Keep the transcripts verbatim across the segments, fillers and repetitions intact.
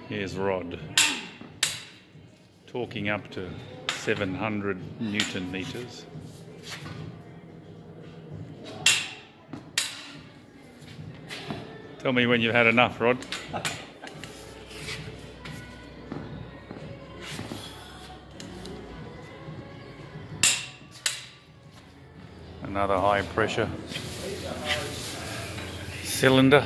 Here's rod, torquing up to seven hundred newton meters. Tell me when you've had enough, Rod. Another high pressure cylinder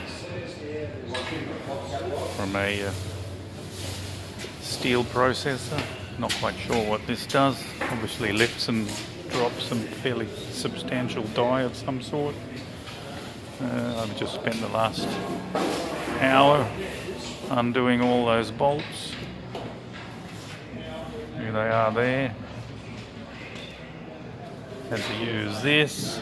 from a uh, steel processor. Not quite sure what this does. Obviously lifts and drops some fairly substantial die of some sort. Uh, I've just spent the last hour undoing all those bolts. Here they are there. Had to use this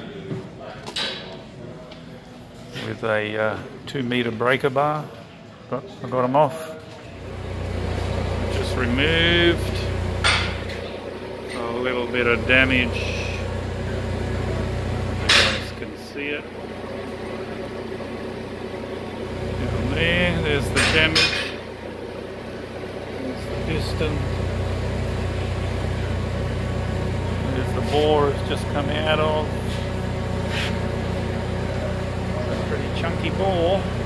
with a uh, two meter breaker bar, but I got them off. Just removed a little bit of damage. You guys can see it. Down there, there's the damage. There's the piston. There's the bore it's just come out of. It's a pretty chunky bore.